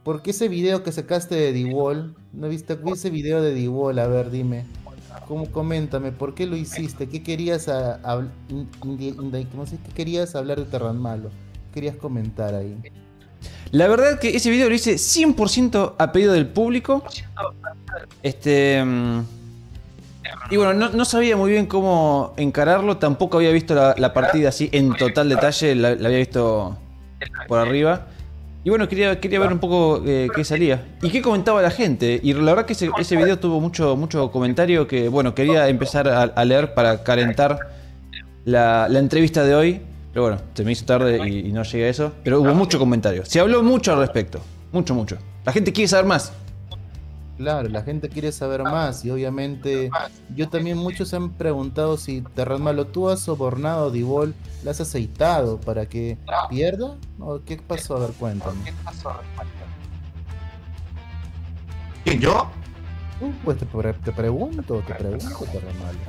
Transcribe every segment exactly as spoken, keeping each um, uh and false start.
¿por qué ese video que sacaste de D-Wall? ¿No viste vi ese video de D-Wall? A ver, dime. ¿Cómo, coméntame, ¿por qué lo hiciste? ¿Qué querías a, a- in- indi- indi- ¿cómo se dice? ¿Qué querías hablar de Terran Malo? ¿Qué querías comentar ahí? La verdad que ese video lo hice cien por ciento a pedido del público. Este... mm, Y bueno, no, no sabía muy bien cómo encararlo. Tampoco había visto la, la partida así en total detalle. La, la había visto por arriba. Y bueno, quería, quería ver un poco eh, qué salía. Y qué comentaba la gente. Y la verdad que ese, ese video tuvo mucho, mucho comentario que, bueno, quería empezar a, a leer para calentar la, la entrevista de hoy. Pero bueno, se me hizo tarde y, y no llegué a eso. Pero hubo mucho comentario. Se habló mucho al respecto. Mucho, mucho. La gente quiere saber más. Claro, la gente quiere saber más y obviamente yo también muchos han preguntado si Terran Malo, ¿tú has sobornado a D-Wall? ¿La has aceitado para que pierda? ¿O qué pasó? A ver, cuéntame. ¿Y yo? Uh, pues te, pre- te pregunto, te pregunto, Terran Malo.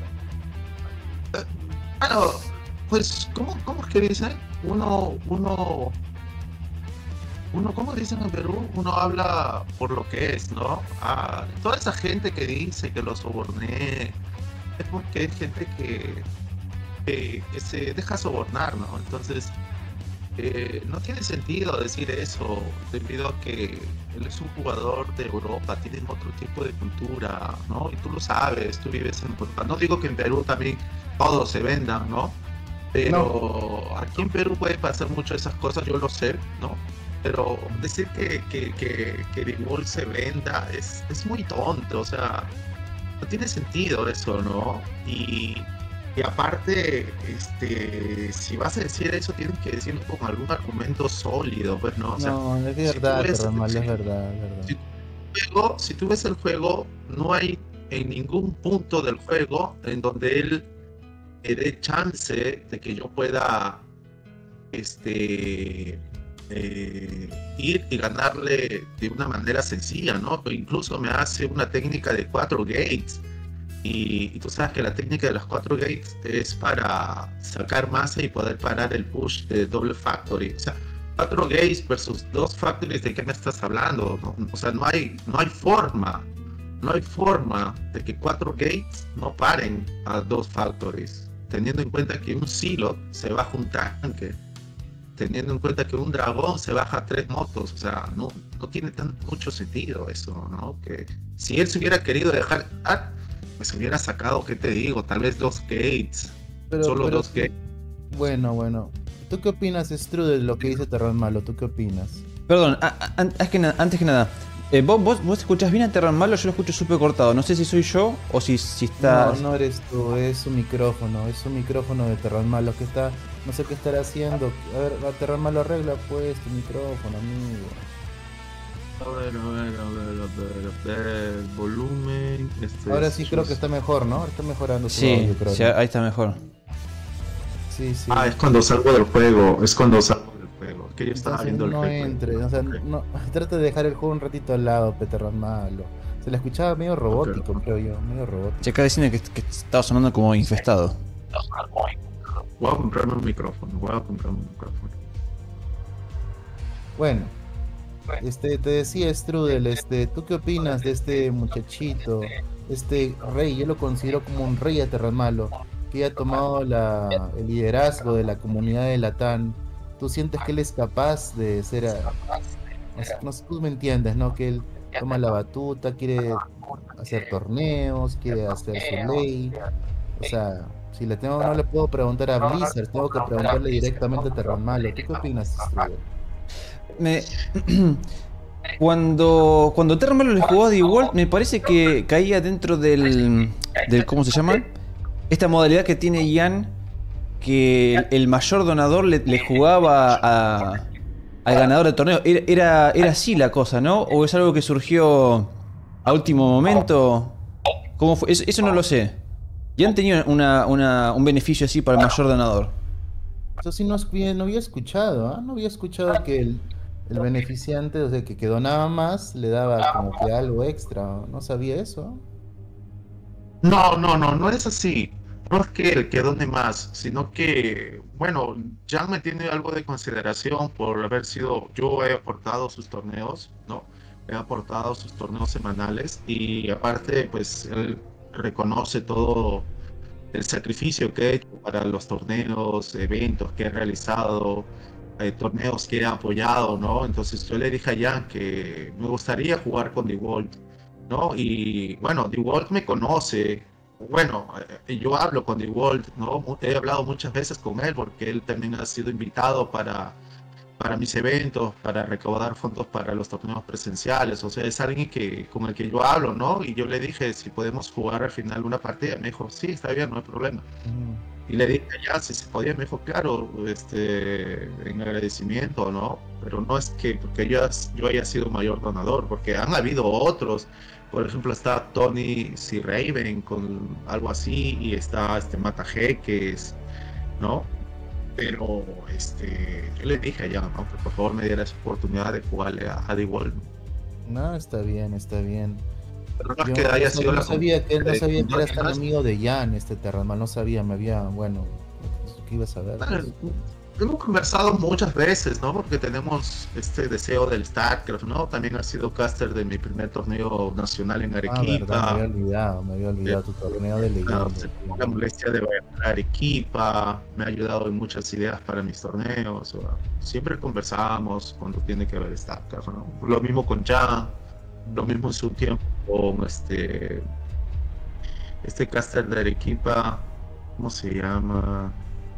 Bueno, pues, ¿cómo, cómo es que dicen? Uno, uno, uno, ¿cómo dicen en Perú? Uno habla por lo que es, ¿no? Ah, toda esa gente que dice que lo soborné, es porque hay gente que, que, que se deja sobornar, ¿no? Entonces, eh, no tiene sentido decir eso, debido a que él es un jugador de Europa, tienen otro tipo de cultura, ¿no? Y tú lo sabes, tú vives en Europa. No digo que en Perú también todos se vendan, ¿no? Pero aquí en Perú puede pasar mucho esas cosas, yo lo sé, ¿no? Pero decir que, que, que, que D-Wall se venda es, es muy tonto, o sea, no tiene sentido eso, ¿no? Y, y aparte, este, si vas a decir eso, tienes que decirlo con algún argumento sólido, pues, ¿no? O sea, No, es si tú verdad, ves, Terran Malo, es si, verdad, es verdad. si tú ves el juego, si tú ves el juego, no hay en ningún punto del juego en donde él me dé chance de que yo pueda este, eh, ir y ganarle de una manera sencilla, ¿no? Pero incluso me hace una técnica de cuatro gates. Y, y tú sabes que la técnica de los cuatro gates es para sacar masa y poder parar el push de doble factory. O sea, cuatro gates versus dos factories, ¿de qué me estás hablando? No, o sea, no hay, no hay forma. No hay forma de que cuatro gates no paren a dos factories, teniendo en cuenta que un silo se baja un tanque, teniendo en cuenta que un dragón se baja tres motos. O sea, no, no tiene tan mucho sentido eso, ¿no? Que si él se hubiera querido dejar, ah, pues hubiera sacado, ¿qué te digo? Tal vez dos gates, Pero, solo pero, dos gates. bueno, bueno. ¿Tú qué opinas, Stru, de lo que dice Terran Malo? ¿Tú qué opinas? Perdón, a- a- an- antes que, na- antes que nada. eh, ¿vos, vos, ¿Vos escuchás bien a Terran Malo? Yo lo escucho súper cortado. No sé si soy yo o si, si No, estás... no eres tú, es un micrófono, es un micrófono de Terran Malo que está, no sé qué estará haciendo. A ver, a Terran Malo arregla pues tu micrófono, amigo. A ver, a ver, a ver, a ver, a ver, volumen. Este Ahora es sí creo que está mejor, ¿no? Está mejorando tu Sí, audio, creo. sí, ¿no? ahí está mejor. Sí, sí. Ah, es cuando salgo del juego, es cuando salgo del juego. Que yo estaba Entonces viendo el no juego. entre, o sea, no, trata de dejar el juego un ratito al lado, Terran Malo. Se le escuchaba medio robótico, Ok. creo yo, medio robótico. Che, acá diciendo que, que estaba sonando como infestado. Voy a comprarme un micrófono, voy a comprarme un micrófono. Bueno, este, te decía Strudel, este, ¿tú qué opinas de este muchachito, este rey? Yo lo considero como un rey a Terran Malo, que ha tomado la, el liderazgo de la comunidad de Latán. ¿Tú sientes que él es capaz de ser, a- no sé, no sé, tú me entiendes, ¿no? Que él toma la batuta, quiere hacer torneos, quiere hacer su ley. O sea, si le tengo, no le puedo preguntar a Blizzard, tengo que preguntarle directamente a Terran Malo. ¿Tú qué opinas, Strudel? Me... Cuando, cuando Terran Malo le jugó a D-World, me parece que caía dentro del, del... ¿Cómo se llama? Esta modalidad que tiene Ian, que el, el mayor donador le, le jugaba a, al ganador del torneo. Era, era, era así la cosa, ¿no? ¿O es algo que surgió a último momento? ¿Cómo fue? Eso, eso no lo sé. ¿Ian tenía una, una, un beneficio así para el mayor donador? Eso sí no, escu- no había escuchado, ¿ah? No había escuchado que el, el beneficiante, o sea, que, que donaba más, le daba como que algo extra. No sabía eso. No, no, no, no es así. No es que el que done más, sino que, bueno, Jan me tiene algo de consideración por haber sido, yo he aportado sus torneos, ¿no? he aportado a sus torneos semanales y aparte pues él reconoce todo el sacrificio que he hecho para los torneos, eventos que he realizado, eh, torneos que he apoyado, ¿no? Entonces yo le dije a Jan que me gustaría jugar con DeWalt, ¿no? Y bueno, DeWalt me conoce. Bueno, eh, yo hablo con DeWalt, ¿no? He hablado muchas veces con él porque él también ha sido invitado para, para mis eventos, para recaudar fondos para los torneos presenciales. O sea, es alguien que, con el que yo hablo, ¿no? Y yo le dije si podemos jugar al final una partida. Me dijo, sí, está bien, no hay problema. Mm. Y le dije ya si se podía. Me dijo, claro, este, en agradecimiento, ¿no? Pero no es que porque yo, yo haya sido mayor donador, porque han habido otros. Por ejemplo, está Tony C. Raven con algo así, y está este Mata Jeques, ¿no? Pero este, yo le dije a Jan, ¿no? Que por favor me diera esa oportunidad de jugarle a, a DeWalt. No, está bien, está bien. Pero no es que haya sido no la sabía que, no sabía que eras tan amigo de Jan, este Terranmal, no sabía, me había, bueno, ¿qué ibas a ver? Pues. Hemos conversado muchas veces, ¿no? Porque tenemos este deseo del StarCraft, ¿no? También ha sido caster de mi primer torneo nacional en Arequipa. Ah, verdad, me había olvidado, me había olvidado tu torneo de leyenda. La molestia de Arequipa, me ha ayudado en muchas ideas para mis torneos. O, siempre conversamos cuando tiene que haber StarCraft, ¿no? Lo mismo con Jan, lo mismo en su tiempo con este, este caster de Arequipa, ¿cómo se llama?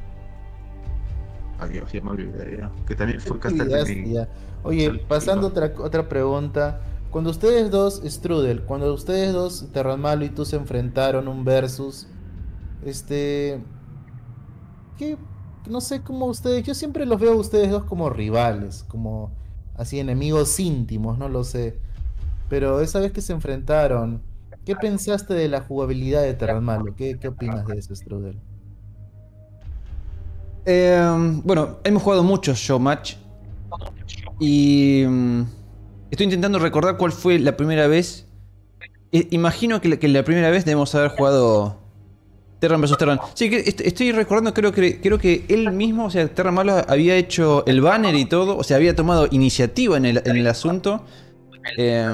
Adiós, ya me olvidé ya. Que también fue caster de mi... Oye, pasando otra, otra pregunta. Cuando ustedes dos, Strudel, cuando ustedes dos, Terranmalo y tú se enfrentaron un versus, este... ¿Qué? No sé cómo ustedes... Yo siempre los veo a ustedes dos como rivales, como así enemigos íntimos, no lo sé. Pero esa vez que se enfrentaron, ¿qué pensaste de la jugabilidad de Terranmalo? ¿Qué, qué opinas de eso, Strudel? Eh, bueno, hemos jugado muchos showmatch y um, estoy intentando recordar cuál fue la primera vez. Eh, imagino que la, que la primera vez debemos haber jugado Terran versus. Terran. Sí, que est estoy recordando, creo que creo que él mismo, o sea, Terranmalo había hecho el banner y todo, o sea, había tomado iniciativa en el, en el asunto. Eh,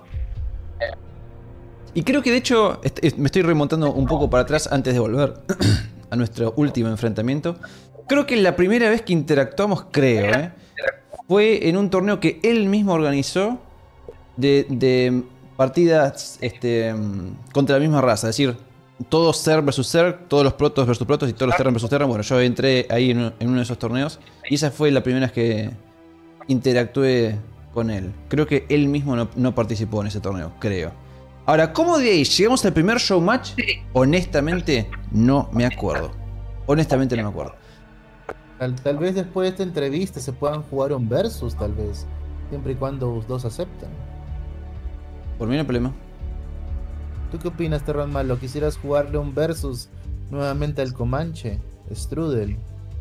y creo que de hecho me estoy remontando un poco para atrás antes de volver a nuestro último enfrentamiento. Creo que la primera vez que interactuamos, creo, ¿eh? fue en un torneo que él mismo organizó de, de partidas este, contra la misma raza. Es decir, todos Zerg versus Zerg, todos los protos versus protos y todos los Terran versus Terran. Bueno, yo entré ahí en, en uno de esos torneos y esa fue la primera vez que interactué con él. Creo que él mismo no, no participó en ese torneo, creo. Ahora, ¿cómo de ahí llegamos al primer showmatch? Honestamente, no me acuerdo. Honestamente no me acuerdo. Tal, tal vez después de esta entrevista se puedan jugar un versus, tal vez. Siempre y cuando los dos aceptan. Por mí no hay problema. ¿Tú qué opinas, Terranmalo? ¿Quisieras jugarle un versus nuevamente al Comanche, Strudel?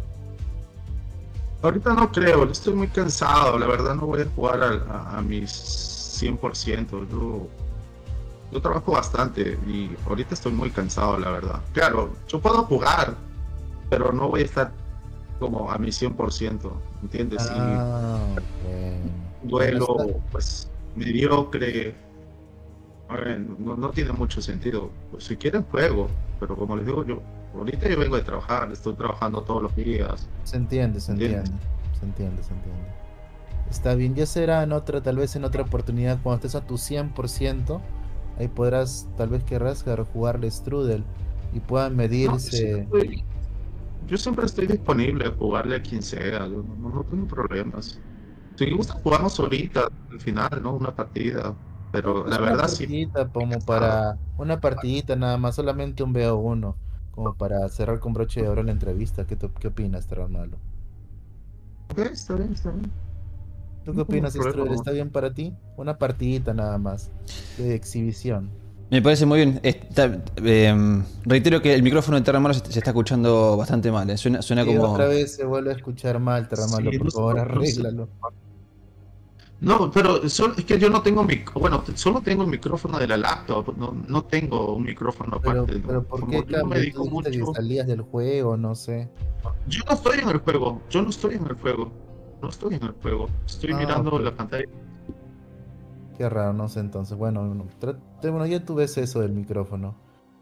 Ahorita no creo, estoy muy cansado. La verdad no voy a jugar a, a, a mis cien por ciento. Yo, yo trabajo bastante y ahorita estoy muy cansado, la verdad. Claro, yo puedo jugar, pero no voy a estar como a mi cien por ciento, ¿entiendes? Ah, okay. Duelo, pues, mediocre. A ver, no, no tiene mucho sentido. Pues si quieren juego, pero como les digo yo, ahorita yo vengo de trabajar, estoy trabajando todos los días. Se entiende, se entiende, se entiende, se entiende. Está bien, ya será en otra, tal vez en otra oportunidad, cuando estés a tu cien por ciento, ahí podrás, tal vez querrás jugarle Strudel y puedan medirse. No, sí, yo siempre estoy disponible a jugarle a quien sea, yo no, no tengo problemas. Si me gusta jugamos ahorita, al final, ¿no? Una partida, pero la verdad sí. Una partidita como para, una partidita nada más, solamente un B O uno, como para cerrar con broche de oro la entrevista. ¿Qué, qué opinas, Terranmalo? Ok, está bien, está bien. ¿Tú qué opinas, Strudel? ¿Está bien para ti? Una partidita nada más, de exhibición. Me parece muy bien. Está, eh, reitero que el micrófono de Terranmalo se, se está escuchando bastante mal. ¿eh? Suena, suena sí, como... otra vez se vuelve a escuchar mal, Terranmalo. Sí, por favor, arréglalo. No, pero solo, es que yo no tengo mi, bueno, solo tengo el micrófono de la laptop, no, no tengo un micrófono aparte. Pero, pero ¿por qué cambio? Me ¿Tú mucho... que salías del juego? No sé. Yo no estoy en el juego, yo no estoy en el juego, no estoy en el juego, estoy ah, mirando okay. la pantalla. Ok, Qué raro, no sé entonces. Bueno, no, trate- bueno, ya tú ves eso del micrófono.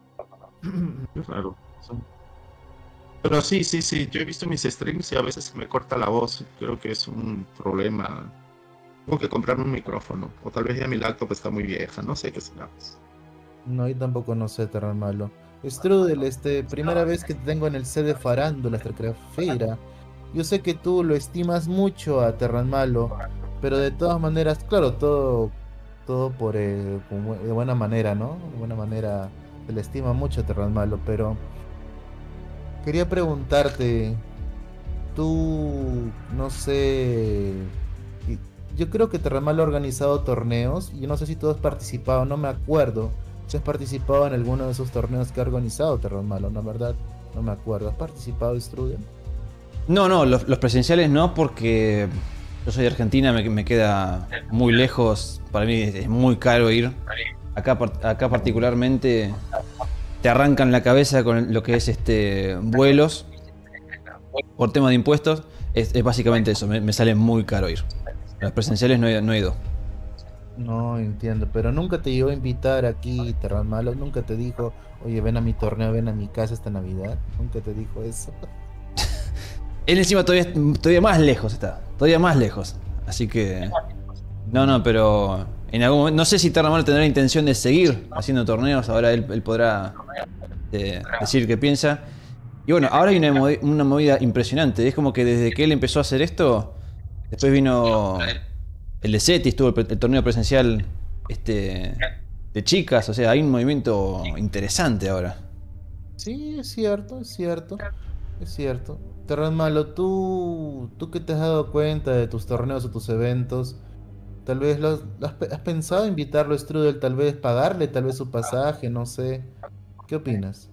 Qué raro. Son- Pero sí, sí, sí, yo he visto mis streams y a veces se me corta la voz. Creo que es un problema. Tengo que comprarme un micrófono. O tal vez ya mi laptop está muy vieja, no sé qué será. No, yo tampoco no sé, Terran Malo. Strudel, este, primera vez que te tengo en el set de Farándula, Starcraftera. Yo sé que tú lo estimas mucho a Terran Malo, pero de todas maneras, claro, todo, todo por eh, con bu- de buena manera, ¿no? De buena manera se le estima mucho a Terran Malo, pero quería preguntarte, tú, no sé, y- yo creo que Terramal ha organizado torneos y yo no sé si tú has participado, no me acuerdo si has participado en alguno de esos torneos que ha organizado Terramal, la verdad, no me acuerdo. ¿Has participado, Strudel? No, no, los, los presenciales no, porque yo soy de Argentina, me, me queda muy lejos. Para mí es, es muy caro ir. Acá, par- acá particularmente te arrancan la cabeza con lo que es este vuelos por tema de impuestos. Es, es básicamente eso, me, me sale muy caro ir. A los presenciales no he, no he ido. No entiendo, pero nunca te llegó a invitar aquí, Terramalo, nunca te dijo, oye, ven a mi torneo, ven a mi casa esta Navidad, nunca te dijo eso. Él encima todavía, todavía más lejos está, todavía más lejos. Así que... No, no, pero en algún momento, no sé si Terramalo tendrá intención de seguir haciendo torneos, ahora él, él podrá eh, decir qué piensa. Y bueno, ahora hay una, movi- una movida impresionante, es como que desde que él empezó a hacer esto, después vino el de SETI, estuvo el, pre- el torneo presencial este, de chicas, o sea, hay un movimiento interesante ahora. Sí, es cierto, es cierto, es cierto. Terramalo, tú, tú que te has dado cuenta de tus torneos o tus eventos, tal vez lo has, lo has pe- has pensado invitarlo a Strudel, tal vez pagarle tal vez su pasaje, no sé. ¿Qué opinas?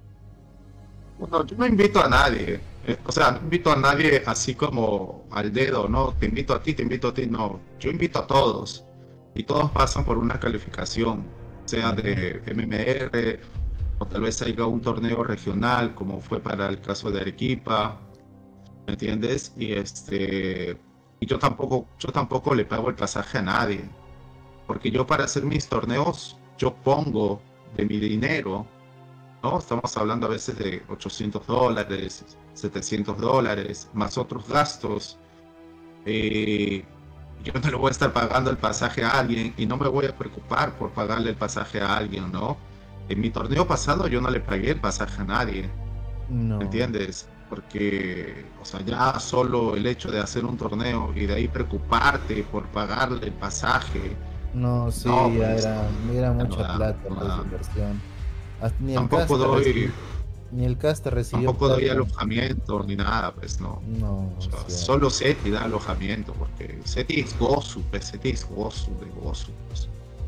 Bueno, yo no invito a nadie. eh, O sea, no invito a nadie así como al dedo, ¿no? Te invito a ti, te invito a ti, no. Yo invito a todos. Y todos pasan por una calificación, sea Ujú. de M M R o tal vez haya un torneo regional, como fue para el caso de Arequipa, ¿me entiendes? Y este, y yo tampoco, yo tampoco le pago el pasaje a nadie, porque yo para hacer mis torneos, yo pongo de mi dinero, ¿no? Estamos hablando a veces de ochocientos dólares, setecientos dólares, más otros gastos. Eh, yo no le voy a estar pagando el pasaje a alguien y no me voy a preocupar por pagarle el pasaje a alguien, ¿no? En mi torneo pasado yo no le pagué el pasaje a nadie, ¿me No, entiendes? Porque, o sea, ya solo el hecho de hacer un torneo y de ahí preocuparte por pagarle el pasaje, no, no, sí, ya pues era, era ya no mucha da, plata, no pues, de da. inversión. Hasta- ni el Tampoco caster doy, recibió, ni el caster recibió tampoco doy plata. alojamiento ni nada, pues no. No, O es sea, cierto. solo SETI da alojamiento, porque SETI es gozo, pues SETI es gozo de gozo, pues.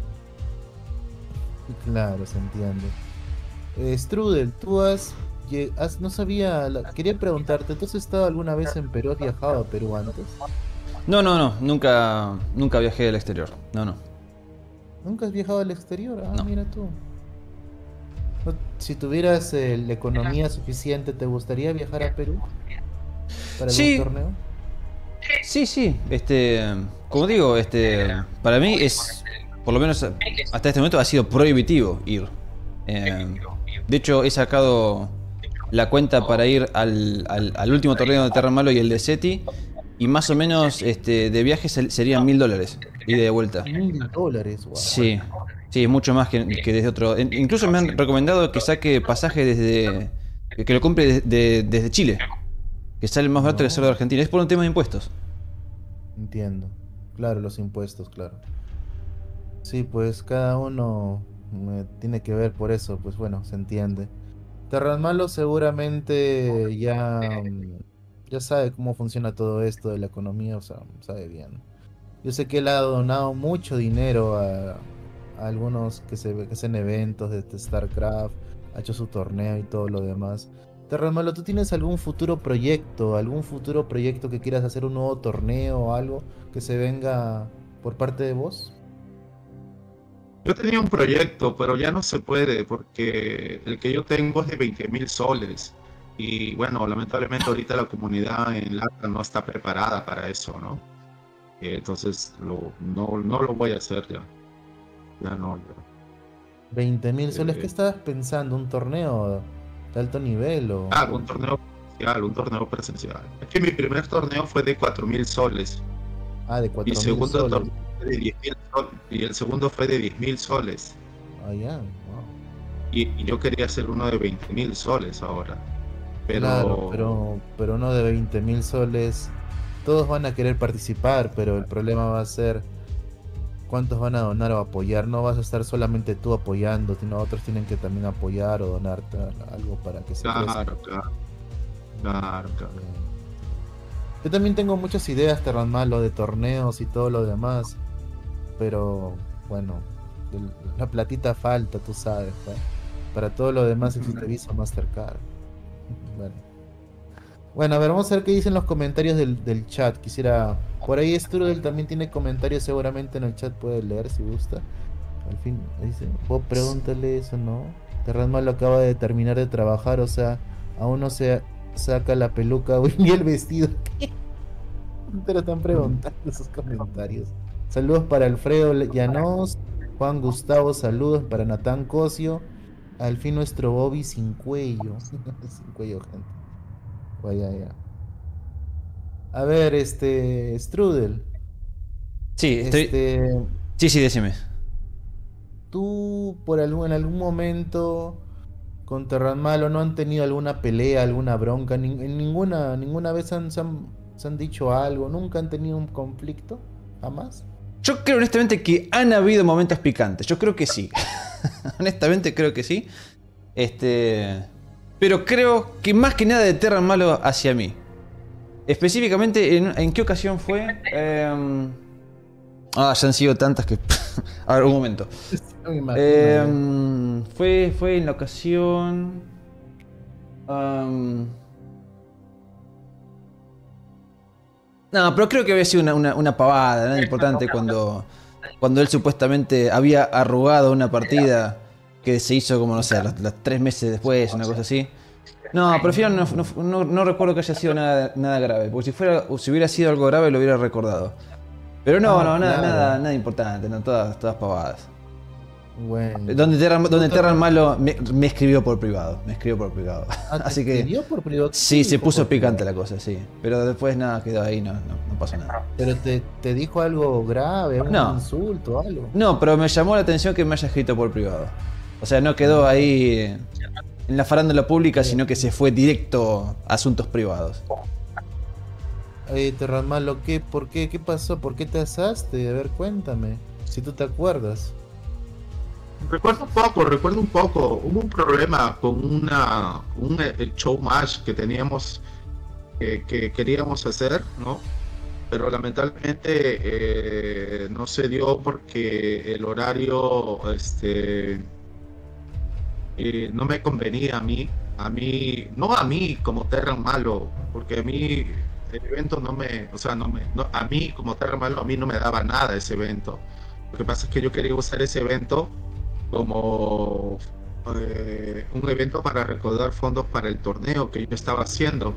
Claro, se entiende. Eh, Strudel, tú has, lle- has- no sabía, la- quería preguntarte, ¿tú has estado alguna vez en Perú? ¿Has viajado a Perú antes? No, no, no, nunca, nunca viajé al exterior. No, no, ¿Nunca has viajado al exterior? Ah, no. mira tú. No- Si tuvieras eh, la economía suficiente, ¿te gustaría viajar a Perú para algún Sí, torneo? sí, sí. Este, como digo, este, para mí es, por lo menos hasta este momento ha sido prohibitivo ir. Eh, de hecho, he sacado la cuenta para ir al, al, al último torneo de Terra Malo y el de SETI. Y más o menos este, de viaje sel- serían mil dólares. Ida y de vuelta. Mil dólares, wow. Sí, sí, es mucho más que, que desde otro. en- Incluso me han recomendado que saque pasaje desde. Que lo compre de- de- desde Chile. Que sale más barato que hacerlo de No, Argentina. Es por un tema de impuestos. entiendo. Claro, los impuestos, claro. Sí, pues cada uno eh, tiene que ver por eso, pues bueno, se entiende. Terranmalo seguramente ya, mm, ya sabe cómo funciona todo esto de la economía, o sea, sabe bien. Yo sé que él ha donado mucho dinero a, a algunos que se que hacen eventos de este StarCraft, ha hecho su torneo y todo lo demás. Terranmalo, ¿tú tienes algún futuro proyecto, algún futuro proyecto que quieras hacer un nuevo torneo o algo que se venga por parte de vos? Yo tenía un proyecto, pero ya no se puede porque el que yo tengo es de veinte mil soles. Y bueno, lamentablemente ahorita la comunidad en LATAM no está preparada para eso, ¿no? Eh, entonces lo, no, no lo voy a hacer ya. Ya no. Ya. veinte mil soles, ¿qué Eh, estabas pensando? ¿Un torneo de alto nivel o...? ah, un torneo presencial, un torneo presencial. Es que mi primer torneo fue de cuatro mil soles. Ah, de Mi cuatro mil segundo soles. torneo fue de diez mil soles. Y el segundo fue de diez mil soles. Ah, ya, wow. Y, y yo quería hacer uno de veinte mil soles ahora. Claro, Pero pero, pero uno de veinte mil soles, todos van a querer participar, pero el problema va a ser cuántos van a donar o apoyar. No vas a estar solamente tú apoyando, sino otros tienen que también apoyar o donarte algo para que se crezca. claro, claro, claro, claro. Yo también tengo muchas ideas, Terran Malo, de torneos y todo lo demás, pero bueno, el- la platita falta, tú sabes, pues. Para todo lo demás existe Visa Mastercard. Bueno. Bueno, a ver, vamos a ver qué dicen los comentarios del, del chat. Quisiera. Por ahí Strudel también tiene comentarios, seguramente en el chat puede leer si gusta. Al fin, dice, vos pregúntale eso, ¿no? Terran Malo acaba de terminar de trabajar, o sea, aún no se saca la peluca ni el vestido. Te lo están preguntando esos comentarios. Saludos para Alfredo Llanos, Juan Gustavo, saludos para Natán Cosio. Al fin nuestro Bobby sin cuello. Sin cuello, gente. Vaya, ya. A ver, este. Strudel. Sí, estoy. Este. Sí, sí, decime. ¿Tú por algún, en algún momento con Terran Malo no han tenido alguna pelea, alguna bronca? Nin- en ninguna, ninguna vez han, se han, se han dicho algo. ¿Nunca han tenido un conflicto? ¿Jamás? Yo creo honestamente que han habido momentos picantes. Yo creo que sí. Honestamente creo que sí. Este. Pero creo que más que nada de Terran Malo hacia mí. Específicamente, ¿en, en qué ocasión fue? Eh, ah, ya han sido tantas que. A ver, un momento. No me imagino, Eh, fue, fue en la ocasión. am, no, pero creo que había sido una, una, una pavada, nada importante cuando, cuando él supuestamente había arrugado una partida que se hizo como, no sé, los, los tres meses después, una cosa así. No, prefiero no, no, no, no recuerdo que haya sido nada, nada grave, porque si, fuera, si hubiera sido algo grave lo hubiera recordado. Pero no, Ah, no, nada, claro. nada, nada importante, no, todas, todas pavadas. Bueno. Donde Terran, donde Puta- Terran Malo me, me escribió por privado, me escribió por privado. Ah, ¿te Así que escribió por privado? sí, se Dijo puso por picante privado. la cosa, sí. Pero después nada, quedó ahí, no, no, no pasó nada. Pero te, te dijo algo grave, un No. insulto, algo. No, pero me llamó la atención que me haya escrito por privado. O sea, no quedó ahí en la farándula pública, sino que se fue directo a asuntos privados. Oye, Terran Malo, ¿qué? ¿Por qué? ¿Qué pasó? ¿Por qué te asaste? A ver, cuéntame. Si tú te acuerdas. Recuerdo un poco, recuerdo un poco. Hubo un problema con una un eh, show match que teníamos, eh, que queríamos hacer, ¿no? Pero lamentablemente eh, no se dio porque el horario, este, eh, no me convenía a mí, a mí, no a mí como Terran Malo, porque a mí el evento no me, o sea, no me, no, a mí como Terran Malo, a mí no me daba nada ese evento. Lo que pasa es que yo quería usar ese evento como eh, un evento para recaudar fondos para el torneo que yo estaba haciendo.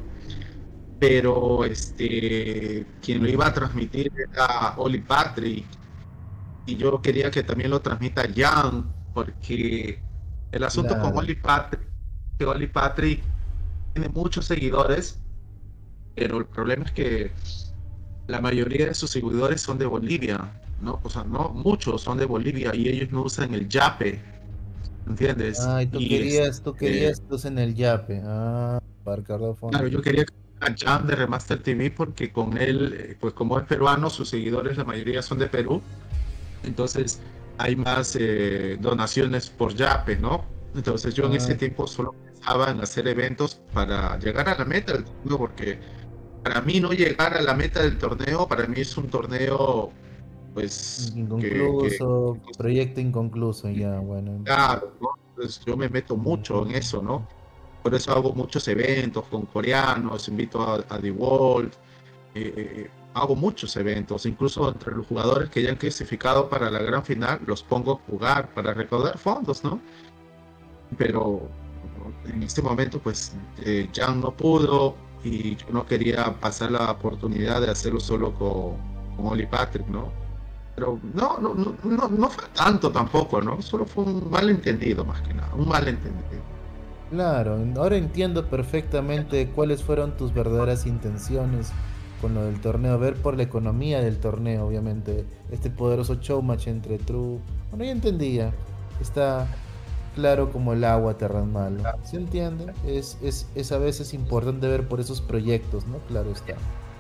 Pero este, quien lo iba a transmitir era Oli Patrick, y yo quería que también lo transmita Jan, porque el asunto con Claro. Oli Patrick, que Oli Patrick tiene muchos seguidores, pero el problema es que la mayoría de sus seguidores son de Bolivia, ¿no? O sea, no muchos son de Bolivia y ellos no usan el Yape, ¿entiendes? Ay, tú Y querías, tú este, querías tú en el Yape. Ah, para cargar claro, fondos. yo quería que a Jam de Remaster T V porque con él, eh, pues como es peruano, sus seguidores la mayoría son de Perú, entonces hay más eh, donaciones por Yape, ¿no? Entonces yo en ese Ah, tiempo solo pensaba en hacer eventos para llegar a la meta del torneo, porque para mí no llegar a la meta del torneo, para mí es un torneo, pues, que, que inconcluso, proyecto inconcluso, ya, bueno. claro, ¿no? Entonces yo me meto mucho en eso, ¿no? Por eso hago muchos eventos con coreanos, invito a, a The World, eh, eh, hago muchos eventos, incluso entre los jugadores que ya han clasificado para la gran final, los pongo a jugar para recaudar fondos, ¿no? Pero en este momento, pues, eh, Jan no pudo y yo no quería pasar la oportunidad de hacerlo solo con, con Oli Patrick, ¿no? Pero no, no, no, no, no fue tanto tampoco, ¿no? Solo fue un malentendido más que nada, un malentendido. Claro, ahora entiendo perfectamente cuáles fueron tus verdaderas intenciones con lo del torneo, ver por la economía del torneo, obviamente, este poderoso showmatch entre True. Bueno, ya entendía, está claro como el agua, Terran Malo. ¿Se entiende? Es, es, es a veces importante ver por esos proyectos, ¿no? Claro está.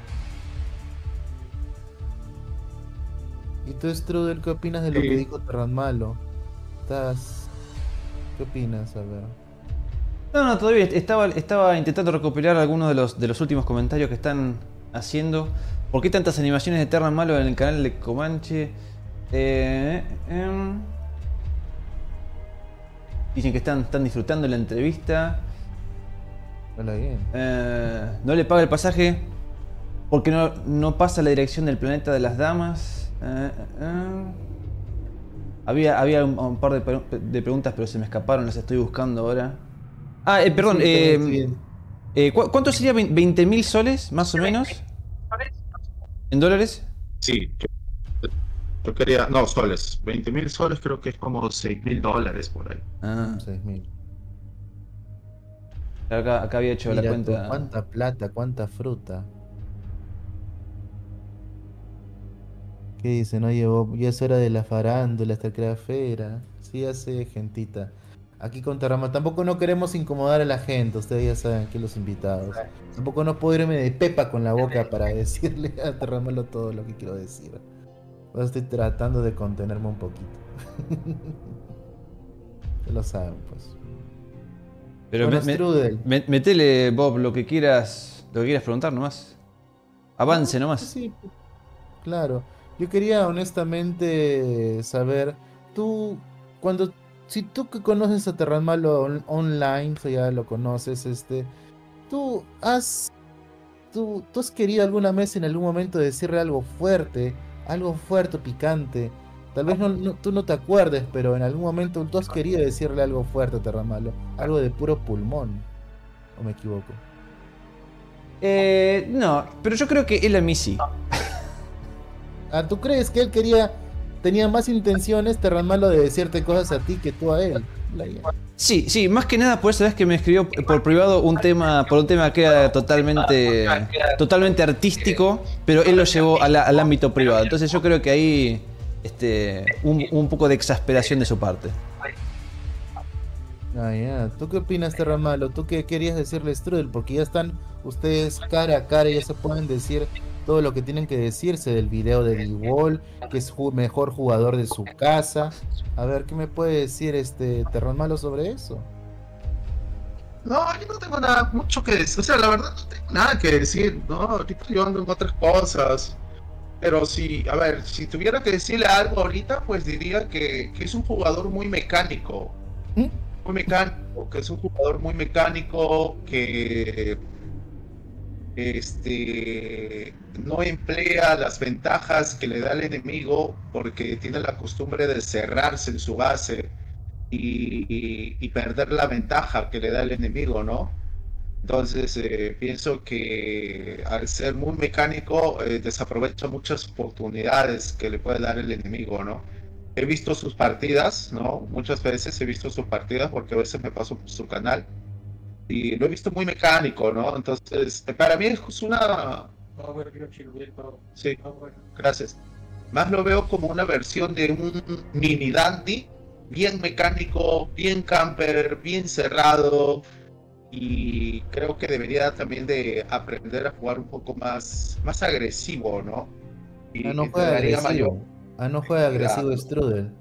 ¿Y tú, Strudel, qué opinas de lo Sí. que dijo Terran Malo? ¿Estás... ¿Qué opinas? A ver. No, no, todavía estaba, estaba intentando recopilar algunos de los, de los últimos comentarios que están haciendo. ¿Por qué tantas animaciones de Terran Malo en el canal de Comanche? Eh, eh, dicen que están, están disfrutando la entrevista. Hola, bien. Eh, no le paga el pasaje porque no, no pasa la dirección del planeta de las damas. Eh, eh. Había, había un, un par de, pre- de preguntas, pero se me escaparon, las estoy buscando ahora. Ah, eh, perdón. Sí, eh, está bien. eh, ¿cu- ¿Cuánto sería veinte mil soles, más o menos? ¿En dólares? Sí, yo, yo quería, no, soles, veinte mil soles creo que es como seis mil dólares por ahí. Ah, seis mil. acá, acá había hecho la Mira tú, cuenta. cuánta plata, cuánta fruta. ¿Qué dicen? Oye, Bob, ya es hora de la farándula, esta creafera. Sí, hace gentita. Aquí con Terrama, tampoco no queremos incomodar a la gente, ustedes ya saben que los invitados. Tampoco no puedo irme de pepa con la boca para decirle a Terramelo todo lo que quiero decir. Pues estoy tratando de contenerme un poquito. Ya lo saben, pues. Pero Bueno, me- me- Strudel. me- metele, Bob, lo que quieras, lo que quieras preguntar nomás. Avance No, nomás. sí, claro. Yo quería honestamente saber, tú, cuando, si tú que conoces a Terran Malo on- online, o ya lo conoces, este, tú has, tú, tú has querido alguna vez en algún momento decirle algo fuerte, algo fuerte, picante. Tal vez no, no- tú no te acuerdes, pero en algún momento tú has querido decirle algo fuerte a Terran Malo, algo de puro pulmón, ¿o me equivoco? Eh, no, pero yo creo que él a mí sí. Ah, ¿tú crees que él quería, tenía más intenciones, Terran Malo, de decirte cosas a ti que tú a él? Laia. Sí, sí, más que nada por esa vez que me escribió por privado un tema, por un tema que era totalmente, totalmente artístico, pero él lo llevó a la- al ámbito privado. Entonces yo creo que ahí, este, un, un poco de exasperación de su parte. Ah, ya. ¿Tú qué opinas, Terran Malo? ¿Tú qué querías decirle a Strudel? Porque ya están ustedes cara a cara y ya se pueden decir todo lo que tienen que decirse del video de D-Wall, que es ju- mejor jugador de su casa. A ver, ¿qué me puede decir este Terran Malo sobre eso? No, yo no tengo nada mucho que decir, o sea, la verdad no tengo nada que decir, ¿no? Ahorita yo ando en otras cosas, pero si, a ver, si tuviera que decirle algo ahorita, pues diría que, que es un jugador muy mecánico, ¿Mm? muy mecánico, que es un jugador muy mecánico, que este, no emplea las ventajas que le da el enemigo porque tiene la costumbre de cerrarse en su base y, y- y perder la ventaja que le da el enemigo, ¿no? Entonces, eh, pienso que al ser muy mecánico, eh, desaprovecha muchas oportunidades que le puede dar el enemigo, ¿no? He visto sus partidas, ¿no? Muchas veces he visto sus partidas porque a veces me paso por su canal y lo he visto muy mecánico, ¿no? Entonces, eh, para mí es una... Sí, gracias. Más lo veo como una versión de un mini Dandy, bien mecánico, bien camper, bien cerrado, y creo que debería también de aprender a jugar un poco más, más agresivo, ¿no? Ah, Y no que te juega daría mayor agresivo. Ah, no juega cuidado. agresivo Strudel.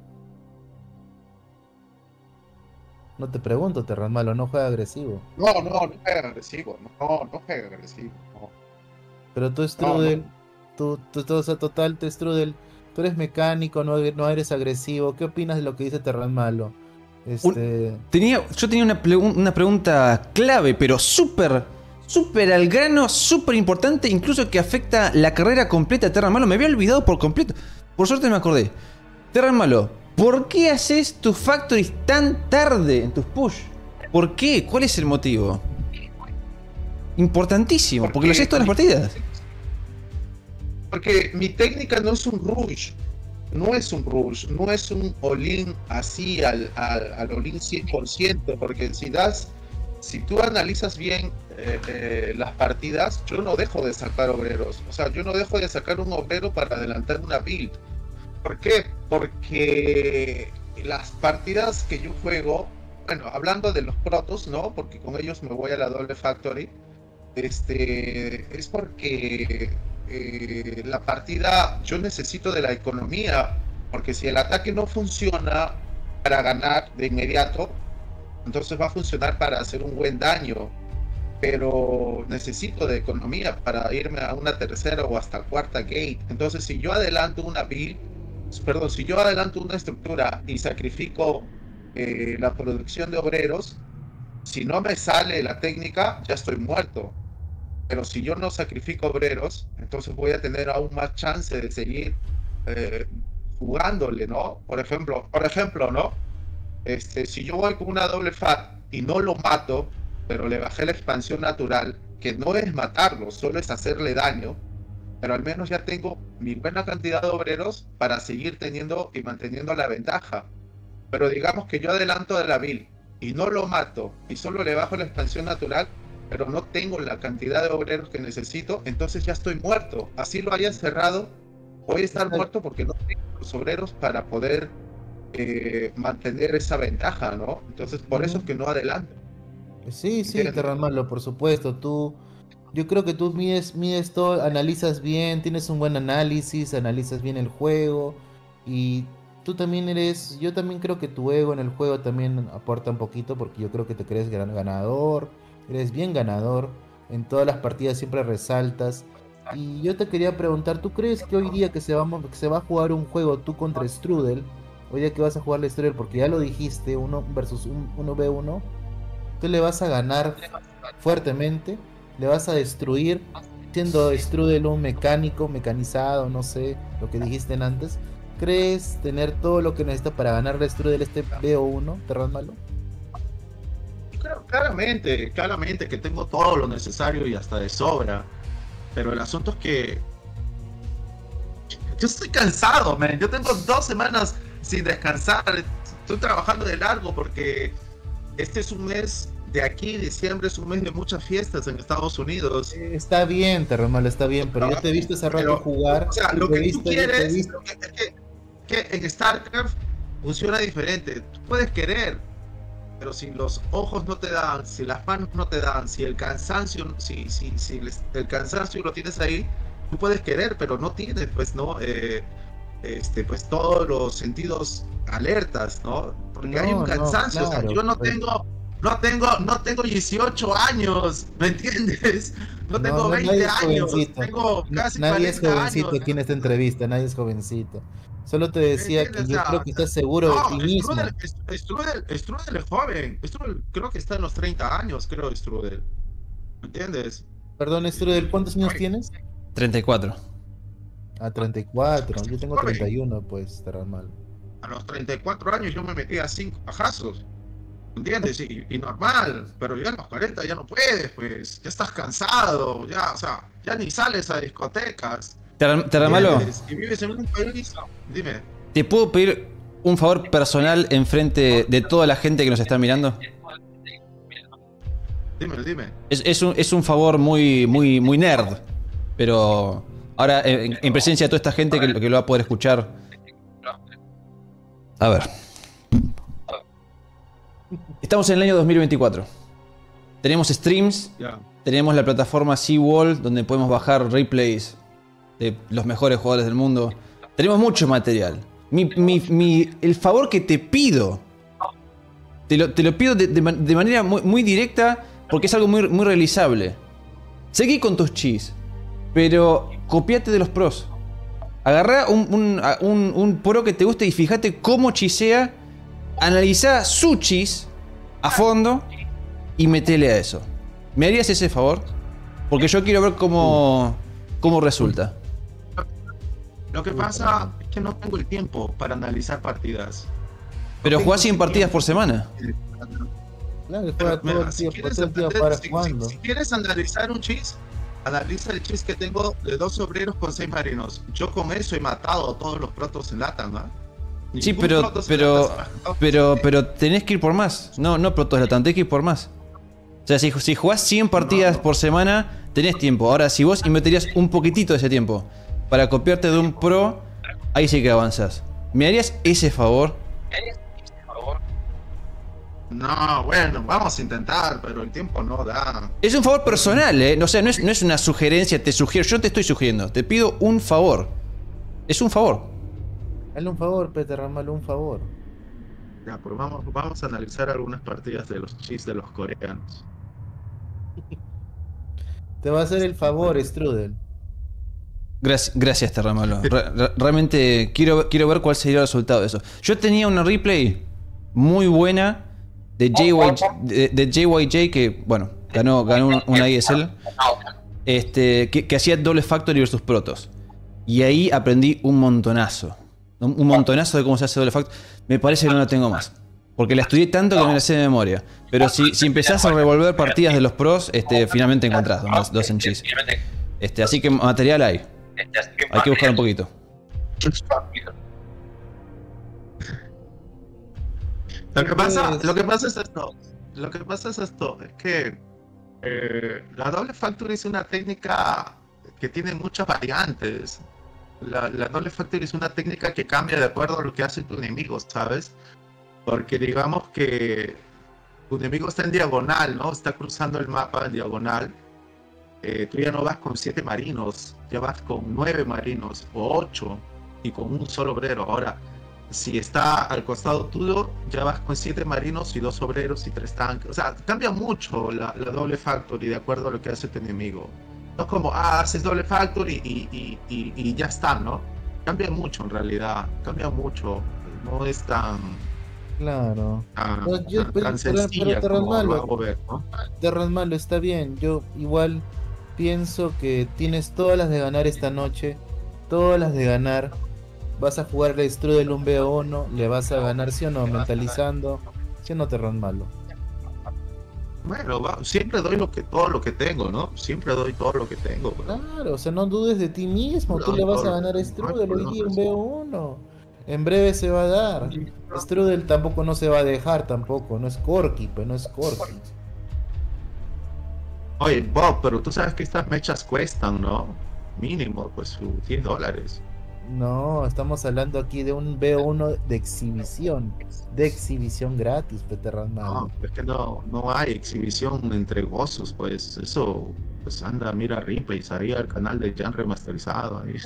No te pregunto, Terran Malo, no juega agresivo. No, no, no juega agresivo, no, no juega agresivo, no. Pero tú, No, Strudel, no. tú, tú, tú, o sea, total, te Strudel, tú eres mecánico, no, no eres agresivo. ¿Qué opinas de lo que dice Terran Malo? Un- Este, tenía, yo tenía una, ple- una pregunta clave, pero súper, súper al grano, súper importante, incluso que afecta la carrera completa de Terran Malo. Me había olvidado por completo. Por suerte me acordé. Terran Malo, ¿por qué haces tus factories tan tarde en tus push? ¿Por qué? ¿Cuál es el motivo? Importantísimo, porque lo haces todas las partidas. porque mi técnica no es un rush, no es un rush, no es un all-in así al, al, al all-in cien por ciento, porque si das, si tú analizas bien eh, eh, las partidas, yo no dejo de sacar obreros, o sea, yo no dejo de sacar un obrero para adelantar una build. ¿Por qué? Porque las partidas que yo juego, bueno, hablando de los protos, ¿no? Porque con ellos me voy a la doble factory, este, es porque eh, la partida, yo necesito de la economía, porque si el ataque no funciona para ganar de inmediato, entonces va a funcionar para hacer un buen daño, pero necesito de economía para irme a una tercera o hasta cuarta gate. Entonces si yo adelanto una build, perdón, si yo adelanto una estructura y sacrifico eh, la producción de obreros, si no me sale la técnica, ya estoy muerto. Pero si yo no sacrifico obreros, entonces voy a tener aún más chance de seguir eh, jugándole, ¿no? Por ejemplo, por ejemplo, ¿no? Este, si yo voy con una doble F A T y no lo mato, pero le bajé la expansión natural, que no es matarlo, solo es hacerle daño, pero al menos ya tengo mi buena cantidad de obreros para seguir teniendo y manteniendo la ventaja. Pero digamos que yo adelanto de la build y no lo mato y solo le bajo la expansión natural, pero no tengo la cantidad de obreros que necesito, entonces ya estoy muerto. Así lo haya cerrado, voy a estar muerto porque no tengo los obreros para poder eh, mantener esa ventaja, ¿no? Entonces por eso es que no adelanto. Sí, sí, Terramalo, por supuesto. Tú, yo creo que tú mides, mides todo, analizas bien, tienes un buen análisis, analizas bien el juego y tú también eres, yo también creo que tu ego en el juego también aporta un poquito porque yo creo que te crees gran ganador, eres bien ganador, en todas las partidas siempre resaltas. Y yo te quería preguntar, ¿tú crees que hoy día que se va, que se va a jugar un juego tú contra Strudel, hoy día que vas a jugar a Strudel, porque ya lo dijiste, uno versus uno ve uno, tú le vas a ganar fuertemente, le vas a destruir, siendo Strudel un mecánico, mecanizado, no sé, lo que dijiste antes? ¿Crees tener todo lo que necesitas para ganarle a Strudel este B O uno, Terramalo? Claro, claramente, claramente que tengo todo lo necesario y hasta de sobra. Pero el asunto es que yo estoy cansado, man. Yo tengo dos semanas sin descansar. Estoy trabajando de largo porque este es un mes de aquí, diciembre es un mes de muchas fiestas en Estados Unidos. Está bien, Terramalo, está bien, pero yo te he visto hace rato jugar. O sea, lo que visto, tú quieres es que, que en StarCraft funciona diferente. Tú puedes querer, pero si los ojos no te dan, si las manos no te dan, si el cansancio, si, si, si el cansancio lo tienes ahí, tú puedes querer, pero no tienes, pues, no, eh, este, pues, todos los sentidos alertas, ¿no? Porque no, hay un cansancio. No, claro, o sea, yo no pues... tengo, no tengo, no tengo dieciocho años, ¿me entiendes? No tengo no, no, veinte años, tengo casi nadie es jovencito años. Aquí en esta entrevista, nadie es jovencito. Solo te decía que yo creo que estás seguro no, de ti mismo. Strudel, Strudel, Strudel es joven. Strudel creo que está en los treinta años, creo, Strudel. ¿Me entiendes? Perdón, Strudel, ¿cuántos años tienes? treinta y cuatro. Ah, treinta y cuatro. Yo tengo treinta y uno, pues, Terramalo. A los treinta y cuatro años yo me metí a cinco pajazos. ¿Me entiendes? Y, y normal. Pero ya a los cuarenta ya no puedes, pues. Ya estás cansado. Ya, o sea, ya ni sales a discotecas. Terramalo, y vives en un país, dime. ¿Te puedo pedir un favor personal en frente de toda la gente que nos está mirando? Dime, dime. Es, es, un, es un favor muy, muy, muy nerd, pero ahora en, en presencia de toda esta gente que, que lo va a poder escuchar. A ver. Estamos en el año dos mil veinticuatro. Tenemos streams, yeah. Tenemos la plataforma Seawall, donde podemos bajar replays de los mejores jugadores del mundo. Tenemos mucho material. Mi, mi, mi, el favor que te pido, te lo, te lo pido de, de, de manera muy, muy directa, porque es algo muy, muy realizable. Seguí con tus chis, pero copiate de los pros. Agarrá un, un, un, un pro que te guste y fíjate cómo chisea. Analizá su chis a fondo y metele a eso. ¿Me harías ese favor? Porque yo quiero ver cómo, cómo resulta. Lo que pasa es que no tengo el tiempo para analizar partidas. Pero jugás cien partidas por semana. Claro, juega todo el tiempo, todo el tiempo para jugando. Si quieres analizar un chis, analiza el chis que tengo de dos obreros con seis marinos. Yo con eso he matado a todos los protos en Latam, ¿no? Sí, pero, pero, pero, pero tenés que ir por más. No, no protos Latam, tenés que ir por más. O sea, si, si jugás cien partidas no, no. por semana, tenés tiempo. Ahora, si vos invertirías un poquitito de ese tiempo para copiarte de un pro, ahí sí que avanzás. ¿Me harías ese favor? No, bueno, vamos a intentar, pero el tiempo no da. Es un favor personal, ¿eh? O sea, no es, no es una sugerencia, te sugiero, yo te estoy sugiriendo. Te pido un favor. Es un favor. Hazle un favor, Peter Ramal, un favor. Ya, pues vamos, vamos a analizar algunas partidas de los chis de los coreanos. Te va a hacer el favor, Strudel. Gracias, gracias Terramalo. Re, re, realmente quiero, quiero ver cuál sería el resultado de eso. Yo tenía una replay muy buena de J Y, de, de J Y J que, bueno, ganó, ganó una I S L. Este, que, que hacía doble factory versus protos. Y ahí aprendí un montonazo. Un, un montonazo de cómo se hace doble factory. Me parece que no la tengo más. Porque la estudié tanto que me la sé de memoria. Pero si, si empezás a revolver partidas de los pros, este, finalmente encontrás dos, dos en chis. Este, así que material hay. Hay que buscar un poquito. Lo que pasa, lo que pasa es esto. Lo que pasa es esto. Es que eh, la doble factory es una técnica que tiene muchas variantes. La, la doble factory es una técnica que cambia de acuerdo a lo que hace tu enemigo, ¿sabes? Porque digamos que tu enemigo está en diagonal, ¿no? Está cruzando el mapa en diagonal. Eh, tú ya no vas con siete marinos, ya vas con nueve marinos o ocho y con un solo obrero. Ahora, si está al costado tuyo, ya vas con siete marinos y dos obreros y tres tanques. O sea, cambia mucho la, la doble factory de acuerdo a lo que hace tu enemigo. No es como, ah, haces doble factory y, y, y, y ya está, ¿no? Cambia mucho en realidad, cambia mucho. No es tan... Claro. tan, no, yo, tan, pero, tan sencilla pero, como lo hago ver, ¿no? Terranmalo, está bien. Yo igual pienso que tienes todas las de ganar esta noche. Todas las de ganar. Vas a jugar el Strudel un B uno, le vas a ganar, ¿sí o no? Mentalizando, ¿sí o no, Terranmalo? Bueno, va, siempre doy lo que, todo lo que tengo, ¿no? Siempre doy todo lo que tengo. Bro. Claro, o sea, no dudes de ti mismo, no, tú le vas a ganar a Strudel hoy día un B uno. En breve se va a dar. Strudel tampoco no se va a dejar tampoco, no es Corky, pues no es Corky. Oye, Bob, pero tú sabes que estas mechas cuestan, ¿no? Mínimo, pues sus diez dólares. No, estamos hablando aquí de un B uno de exhibición, de exhibición gratis, Peterranmalo. No, es que no, no hay exhibición entre gozos, pues eso, pues anda, mira replays ahí al canal de Jan remasterizado. Ahí.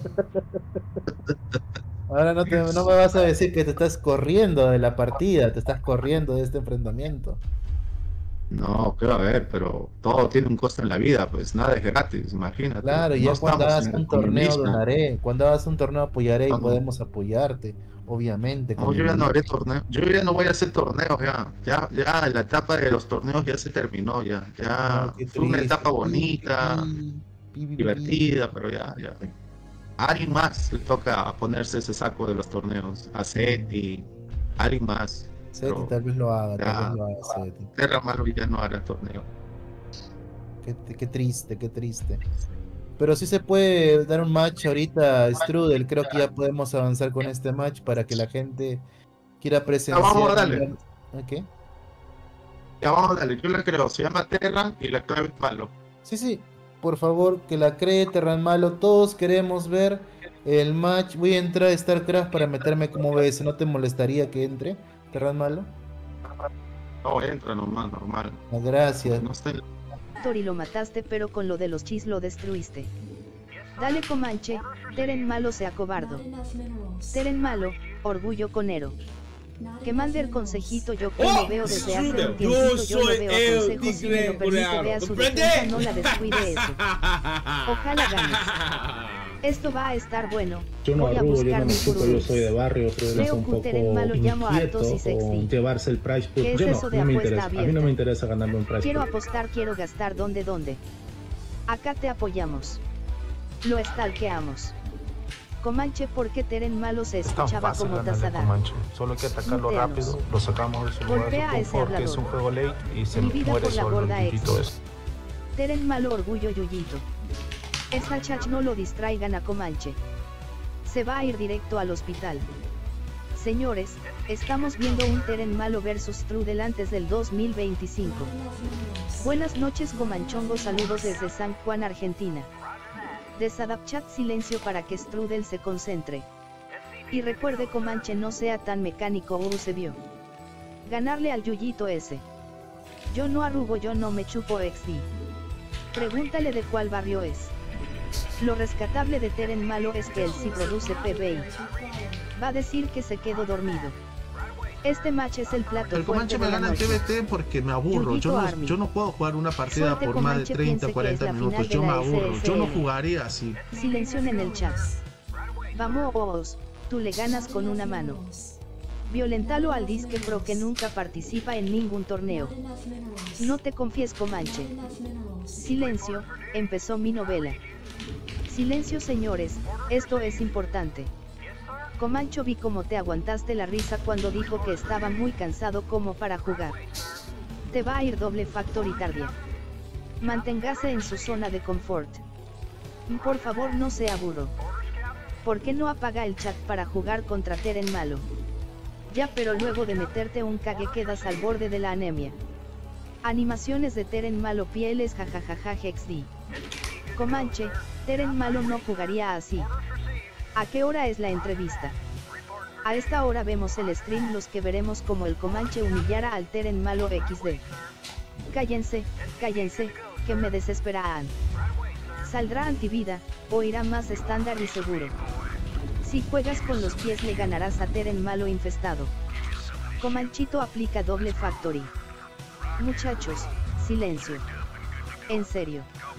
Ahora no, te, no me vas a decir que te estás corriendo de la partida, te estás corriendo de este enfrentamiento. No, quiero ver, pero todo tiene un costo en la vida, pues nada es gratis, imagínate. Claro, y no ya cuando hagas un torneo donaré, cuando hagas un torneo apoyaré no, y podemos apoyarte, obviamente. No, yo ya no haré torneo, yo ya no voy a hacer torneos ya, ya, ya la etapa de los torneos ya se terminó, ya, ya no, fue una etapa bonita, pi, pi, pi, divertida, pero ya, ya. A alguien más le toca ponerse ese saco de los torneos, a Seti, a alguien más. Seti tal vez lo haga, ya, tal vez lo haga Seti. Terramalo ya no hará torneo. Qué, qué triste, qué triste. Pero sí se puede dar un match ahorita, Strudel. Creo que ya podemos avanzar con este match para que la gente quiera presenciar. Ya vamos a darle. ¿Qué? Ya vamos a darle. Yo la creo. Se llama Terran y la clave es Malo. Sí, sí. Por favor, que la cree Terranmalo. Todos queremos ver el match. Voy a entrar a StarCraft para meterme como B S. ¿No te molestaría que entre, Terranmalo? No, entra nomás, normal. Gracias. No estoy... Tori lo mataste, pero con lo de los chis lo destruiste. Dale Comanche, Teren Malo se acobardo. Teren Malo, orgullo conero. Que mande el consejito, yo que lo veo desde hace un tiempito, yo lo veo aconsejo si me lo permite, vea su defensa, no la descuide eso. Ojalá ganes. Esto va a estar bueno. Yo no voy arrugo, a buscar yo no me supo, yo soy de barrio, creo que es un poco inquieto con llevarse el price pool. ¿Qué es yo eso no, de no me apuesta interesa, abierta? a mí no me interesa ganarme un price Quiero pool. apostar, quiero gastar, ¿dónde, dónde? Acá te apoyamos. Lo estalqueamos. Comanche, porque Teren Malo se escuchaba como Tazadar. Solo hay que atacarlo rápido, lo sacamos de su lugar Golpea de su confort, que es un juego late y se Mi vida muere por la solo borda el tipito ese. Teren Malo orgullo Yuyito. Esa chach no lo distraigan a Comanche. Se va a ir directo al hospital. Señores, estamos viendo un Teren Malo versus Strudel antes del dos mil veinticinco. Buenas noches Comanchongo, saludos desde San Juan, Argentina. Desadapchat silencio para que Strudel se concentre. Y recuerde Comanche no sea tan mecánico o se vio. Ganarle al Yuyito ese. Yo no arrugo, yo no me chupo X D. Pregúntale de cuál barrio es. Lo rescatable de Teren Malo es que él sí produce P B I. Va a decir que se quedó dormido. Este match es el plato El Comanche me gana en T V T porque me aburro. Yo no, yo no puedo jugar una partida Suerte, por más de Comanche, treinta, cuarenta minutos. Yo me aburro. Yo no jugaría así. Silencio en el chat. Vamos, tú le ganas con una mano. Violentalo al disque pro que nunca participa en ningún torneo. No te confíes Comanche. Silencio, empezó mi novela. Silencio señores, esto es importante. Comancho, vi cómo te aguantaste la risa cuando dijo que estaba muy cansado como para jugar. Te va a ir doble factor y tardia. Manténgase en su zona de confort. Por favor no sea burro. ¿Por qué no apaga el chat para jugar contra Teren Malo? Ya, pero luego de meterte un cague quedas al borde de la anemia. Animaciones de Teren Malo pieles jajajaja X D. Comanche, Teren Malo no jugaría así. ¿A qué hora es la entrevista? A esta hora vemos el stream, los que veremos como el Comanche humillara al Teren Malo equis de. Cállense, cállense, que me desesperan. Saldrá antivida, o irá más estándar y seguro. Si juegas con los pies le ganarás a Teren Malo infestado. Comanchito aplica doble factory. Muchachos, silencio. En serio.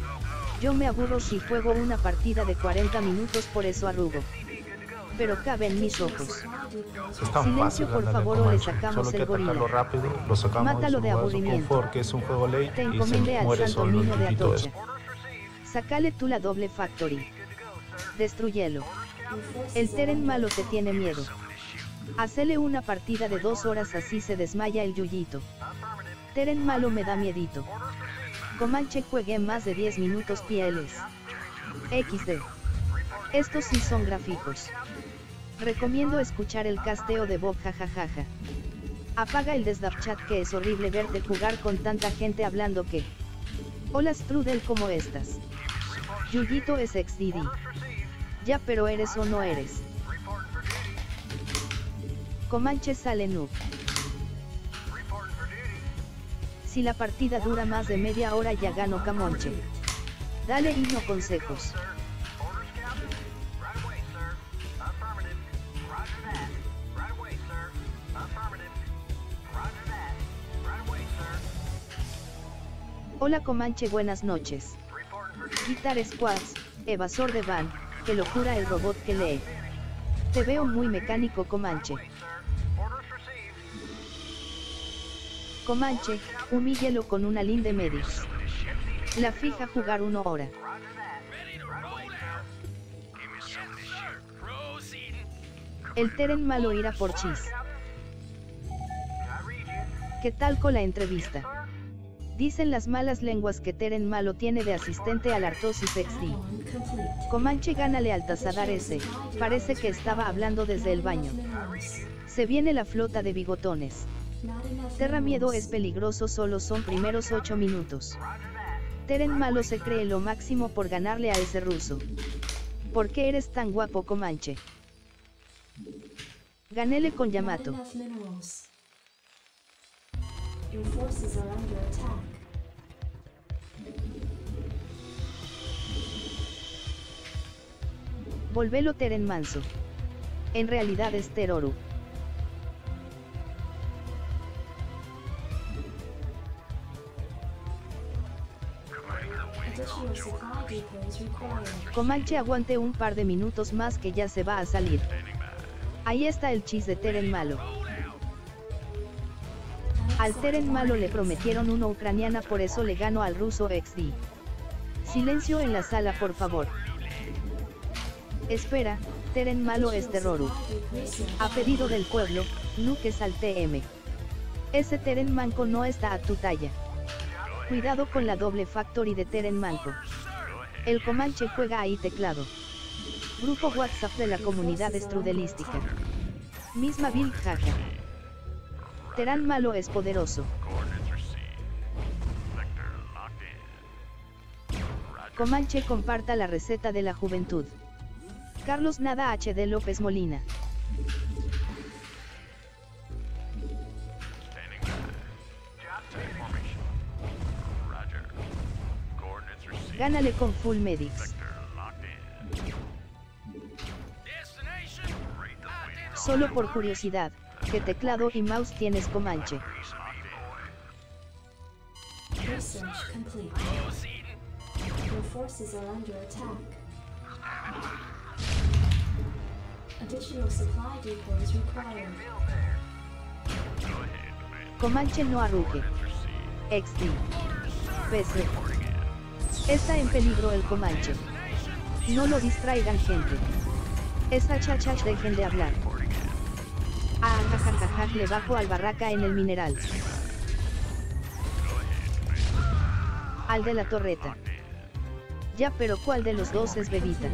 Yo me aburro si juego una partida de cuarenta minutos, por eso arrugo. Pero cabe en mis ojos. Silencio por favor o le sacamos el gorila. Rápido, lo sacamos Mátalo de aburrimiento. Confort, que es un juego late, te y se encomendé al muere santo solo niño de Yuyito Atocha. eso. Sacale tú la doble factory. Destruyelo. El Teren Malo te tiene miedo. Hacele una partida de dos horas, así se desmaya el Yuyito. Teren Malo me da miedito. Comanche, juegué más de diez minutos pieles. equis de. Estos sí son gráficos. Recomiendo escuchar el casteo de Bob jajajaja. Apaga el Desdapchat, que es horrible verte jugar con tanta gente hablando que. Hola Strudel, ¿cómo estás? Yuyito es X D D. Ya, pero eres o no eres. Comanche sale noob. Si la partida dura más de media hora ya ganó Comanche. Dale y no consejos. Hola Comanche, buenas noches. Guitar Squads, evasor de van, qué locura el robot que lee. Te veo muy mecánico Comanche. Comanche, humíllelo con una linde medios. La fija jugar una hora. El Teren Malo irá por chis. ¿Qué tal con la entrevista? Dicen las malas lenguas que Teren Malo tiene de asistente al Artosis X D. Comanche, gánale al Tazadar ese, parece que estaba hablando desde el baño. Se viene la flota de bigotones. Terra Miedo es peligroso, solo son primeros ocho minutos. Teren Malo se cree lo máximo por ganarle a ese ruso. ¿Por qué eres tan guapo Comanche? Ganele con Yamato. Your forces are under attack. Volvelo Teren Manso. En realidad es Teroru. Additional supply depots required. Comanche, aguante un par de minutos más que ya se va a salir. Ahí está el chis de Teren Malo. Al Teren Malo le prometieron una ucraniana, por eso le ganó al ruso X D. Silencio en la sala por favor. Espera, Teren Malo es Terroru. A pedido del pueblo, nuques al T M. Ese Teren manco no está a tu talla. Cuidado con la doble factory de Teren Manco. El Comanche juega ahí teclado. Grupo WhatsApp de la comunidad estrudelística. Misma build, jaja. Terán Malo es poderoso. Comanche comparta la receta de la juventud. Carlos Nada H D López Molina. Gánale con Full Medics. Solo por curiosidad, ¿qué teclado y mouse tienes, Comanche? Research complete. Your forces are under attack. Additional supply depots required. Comanche no arrugue. X D. P C. Está en peligro el Comanche. No lo distraigan, gente. Esta chachach, dejen de hablar. Ah, jajajaja, le bajo al barraca en el mineral. Al de la torreta. Ya, pero ¿cuál de los dos es bebita?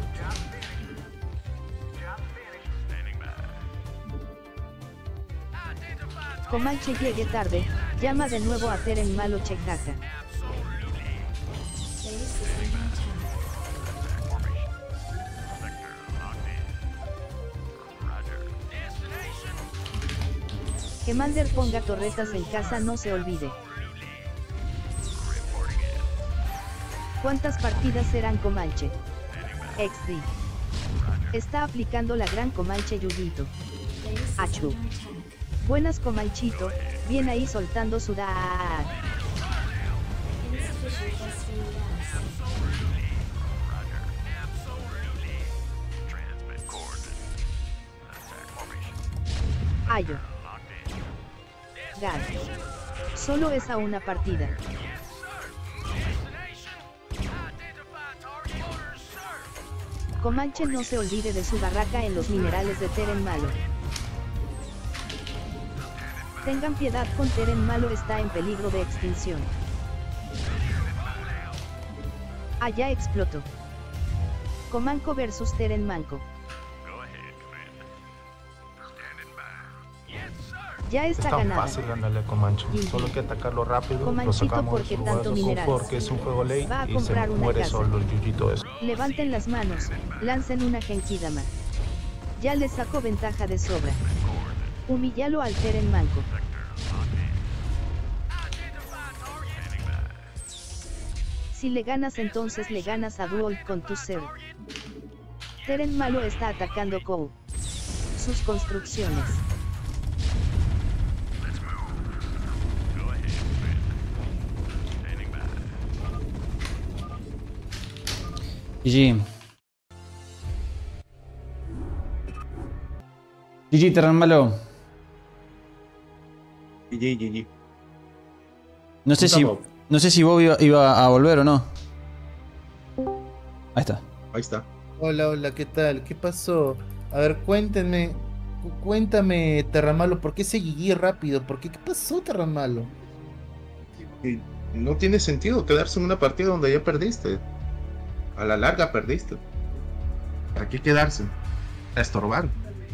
Comanche llegue tarde, llama de nuevo a Teren Malo, chejaja. Que Mander ponga torretas en casa, no se olvide. ¿Cuántas partidas serán, Comanche? X D. Está aplicando la gran Comanche Yuyito. Achu. Buenas, Comanchito, bien ahí soltando su da. Ayo. Gad. Solo es a una partida. Comanche no se olvide de su barraca en los minerales de Teren Malo. Tengan piedad con Teren Malo, está en peligro de extinción. Allá explotó. Comanco versus Teren Manco. Ya está, es tan ganada. fácil ganarle a Comanche, solo hay que atacarlo rápido, Comanchito, lo sacamos porque su tanto mineral. porque es un juego ley Va a y se comprar una muere casa. solo el Yuyito eso. Levanten las manos, lancen una Genkidama. Ya le sacó ventaja de sobra. Humíllalo al Teren Manco. Si le ganas, entonces le ganas a Duold con tu ser. Teren Malo está atacando Kou. Sus construcciones. G G. G G, Terran Malo. G G, G G. No sé si, no sé si Bob iba, iba a volver o no. Ahí está. Ahí está. Hola, hola, ¿qué tal? ¿Qué pasó? A ver, cuéntenme, cu- cuéntame, Terramalo, ¿por qué ese G G rápido? ¿Por qué? ¿Qué pasó, Terramalo? Y no tiene sentido quedarse en una partida donde ya perdiste. A la larga perdiste. ¿Para qué quedarse? A estorbar.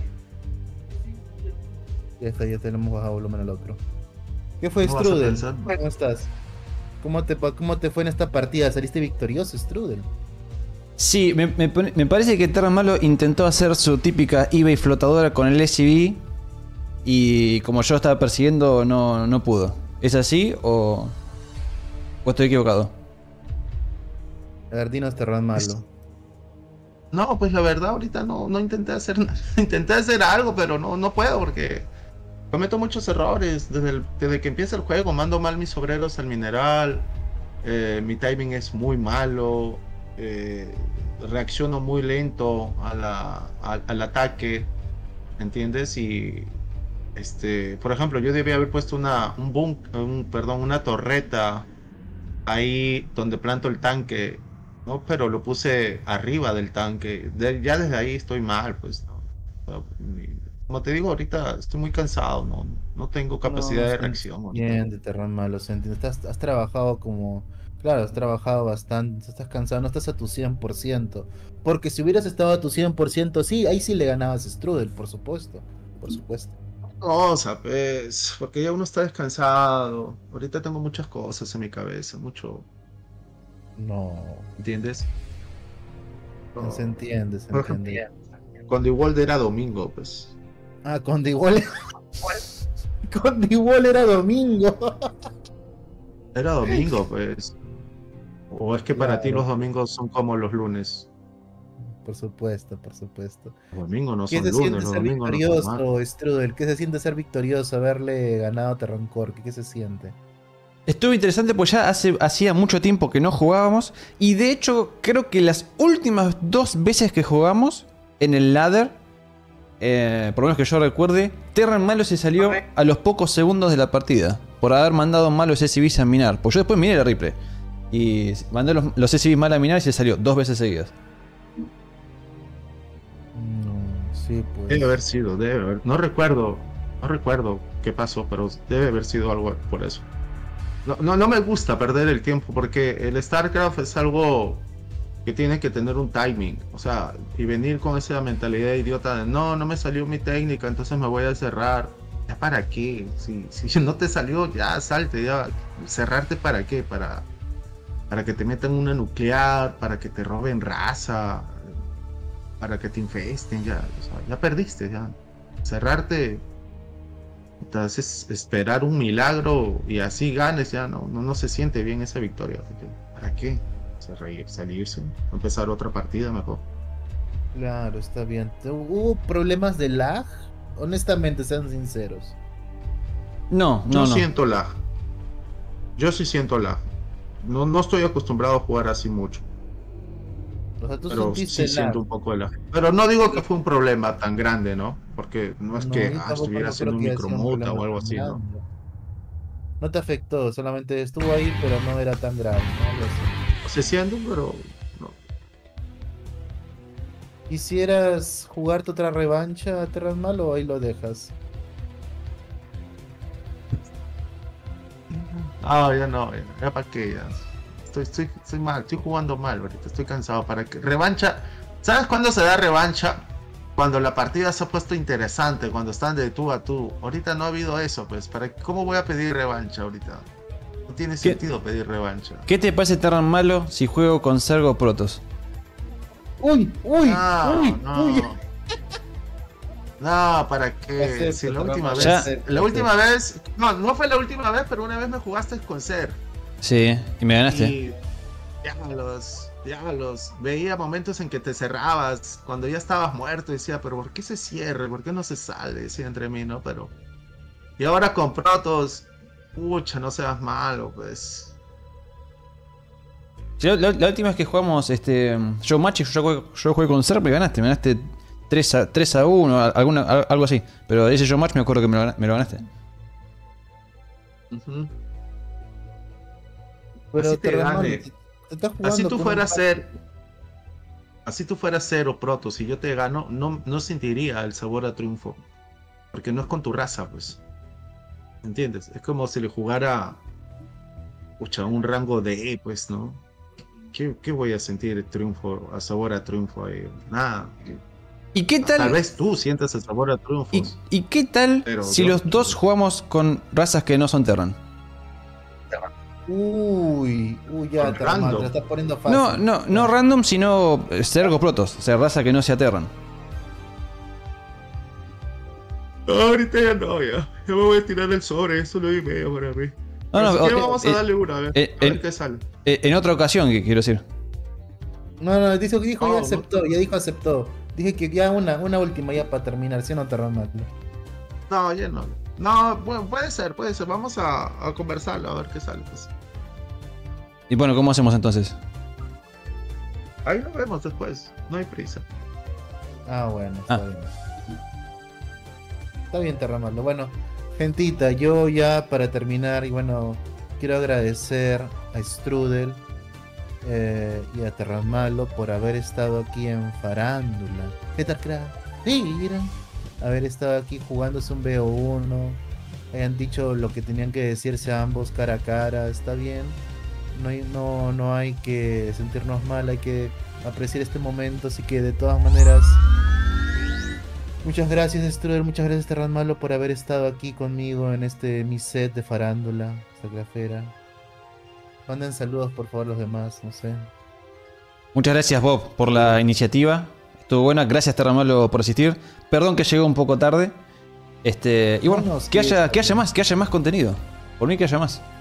Ya está, ya tenemos bajado volumen al otro. ¿Qué fue, No vas a Strudel? pensar. ¿Cómo estás? ¿Cómo te, pa- ¿Cómo te fue en esta partida? ¿Saliste victorioso, Strudel? Sí, me, me pone- me parece que Terran Malo intentó hacer su típica eBay flotadora con el S C V y como yo estaba persiguiendo no, no pudo. ¿Es así o, o estoy equivocado? A ver, dinos, Terramalo. No, pues la verdad ahorita no, no intenté hacer nada. Intenté hacer algo, pero no, no puedo porque cometo muchos errores. Desde, el- desde que empieza el juego mando mal mis obreros al mineral. eh, mi timing es muy malo. eh, reacciono muy lento a la, al- al ataque. ¿Entiendes? Y este, por ejemplo, yo debía haber puesto una, un bunk, un, perdón, una torreta ahí donde planto el tanque, ¿no? Pero lo puse arriba del tanque. De- ya desde ahí estoy mal, pues, ¿no? como te digo, ahorita estoy muy cansado, no, no tengo capacidad No, de se reacción. ahorita. entiende, Terramalo, se entiende. Estás, has trabajado como... Claro, has trabajado bastante, estás cansado, no estás a tu cien por ciento. Porque si hubieras estado a tu cien por ciento, sí, ahí sí le ganabas a Strudel, por supuesto. Por supuesto. Cosa, pues, porque ya uno está descansado. Ahorita tengo muchas cosas en mi cabeza, mucho, No, ¿entiendes? no se entiende, se Por entiende. ejemplo, cuando igual era domingo, pues. Ah, con igual... con igual era domingo. Era domingo, pues. O es que para ti Claro. los domingos son como los lunes. Por supuesto, por supuesto. Los domingos no ¿Qué son se lunes, siente los ser domingos no son martes. victorioso, Strudel? ¿Qué se siente ser victorioso, haberle ganado a Terrancor? ¿Qué, qué se siente? Estuvo interesante porque ya hace, hacía mucho tiempo que no jugábamos. Y de hecho, creo que las últimas dos veces que jugamos en el ladder, eh, por lo menos que yo recuerde, Terran Malo se salió a los pocos segundos de la partida. Por haber mandado mal los S C Vs a minar. Pues yo después miné la replay. Y mandé los, los S C Vs mal a minar y se salió dos veces seguidas. No, sí, pues. Debe haber sido, debe haber. No recuerdo, no recuerdo qué pasó, pero debe haber sido algo por eso. No, no, no me gusta perder el tiempo porque el StarCraft es algo que tiene que tener un timing. O sea, y venir con esa mentalidad idiota de no, no me salió mi técnica, entonces me voy a cerrar. ¿Ya para qué? Si, si no te salió, ya salte, ya. ¿Cerrarte para qué? Para, para que te metan una nuclear, para que te roben raza, para que te infesten, ya. O sea, ya perdiste, ya. Cerrarte. Entonces, esperar un milagro y así ganes, ya no, no, no se siente bien esa victoria. ¿Para qué? Salirse, empezar otra partida mejor. Claro, está bien. ¿Hubo problemas de lag? Honestamente, sean sinceros. No, no, Yo no. siento lag. Yo sí siento lag. No, no estoy acostumbrado a jugar así mucho. O sea, tú Pero sentiste sí lag. siento un poco de lag. Pero no digo que fue un problema tan grande, ¿no? Porque no es No, que yo ah, tampoco estuviera no haciendo creo un que haya sido un micromuta problema o algo tan así, ¿no? grande. No te afectó, solamente estuvo ahí, pero no era tan grave, ¿no? Algo así. Se siente, pero no. ¿Quisieras jugarte otra revancha, Terran Malo, o ahí lo dejas? Ah, ya no, ya, ya para qué, ya. Estoy, estoy, estoy mal, estoy jugando mal ahorita, estoy cansado. Para que revancha, ¿sabes cuándo se da revancha? Cuando la partida se ha puesto interesante, cuando están de tú a tú. Ahorita no ha habido eso, pues. ¿Para cómo voy a pedir revancha ahorita? No tiene ¿Qué? sentido pedir revancha. ¿Qué te parece Terran Malo si juego con Sergo Protoss? ¡Uy! ¡Uy! No, ¡Uy! no. ¡Uy! No, ¿para qué? Acepto, Si la Terran última Malo, vez, Ya. acepto, la última acepto. vez, no, no fue la última vez, pero una vez me jugaste con Ser. Sí, y me ganaste. Y diablos, diablos, veía momentos en que te cerrabas, cuando ya estabas muerto, decía, pero ¿por qué se cierre? ¿Por qué no se sale? Decía entre mí, ¿no? Pero... Y ahora con Protoss, pucha, no seas malo, pues. Sí, La, la- la última vez que jugamos este yo match, yo, jugué- yo jugué con Serp, me ganaste, me ganaste tres a uno, alguna, al- algo así. Pero ese yo match me acuerdo que me lo, gana- me lo ganaste. Ujú. Pero Así te Terran Malo, gane. te- te estás jugando Así tú con un fueras par- ser, así tú fueras Cero Protoss y yo te gano, no, no sentiría el sabor a triunfo. Porque no es con tu raza, pues. ¿Entiendes? Es como si le jugara, pucha, un rango de E, pues, ¿no? ¿Qué, qué voy a sentir triunfo, a sabor a triunfo ahí? Nada. ¿Y qué tal? Tal vez tú sientas el sabor a triunfos. ¿Y, y qué tal Pero si yo- los dos jugamos con razas que no son Terran? Uy, uy, ya, Con Terran Malo, random. te la estás poniendo fácil. No, no, no random, sino Sergo Protoss, o sea, raza que no sea Terran. Ahorita ya no, ya. Ya me voy a tirar el sobre, eso lo y medio para mí. No, no, Así que ok, vamos a eh, darle una, a ver, eh, a ver eh, qué sale. Eh, En otra ocasión, que quiero decir. No, no, dijo, dijo No, ya no. aceptó, ya dijo aceptó. Dije que ya una, una última ya para terminar, ¿sí o no, Terran Malo? No, ya no. No, bueno, puede ser, puede ser. Vamos a, a conversarlo, a ver qué sale. Pues. Y bueno, ¿cómo hacemos entonces? Ahí lo vemos después, no hay prisa. Ah, bueno, está Ah. bien. Está bien, Terran Malo. Bueno, gentita, yo ya para terminar, y bueno, quiero agradecer a Strudel eh, y a Terran Malo por haber estado aquí en Farándula. ¿Qué tal, crack? Mira. haber estado aquí jugándose un B O uno, hayan dicho lo que tenían que decirse a ambos cara a cara, está bien. No hay, no, no hay que sentirnos mal, hay que apreciar este momento, así que de todas maneras, muchas gracias Struder, muchas gracias Terran Malo por haber estado aquí conmigo en este mi set de farándula, Sacrafera. Manden saludos por favor los demás, no sé. Muchas gracias Bob por la iniciativa, estuvo buena, gracias Terran Malo por asistir, perdón que llegó un poco tarde, este, y bueno, No, no, que, sí, haya, está que haya bien. más, que haya más contenido, por mí que haya más.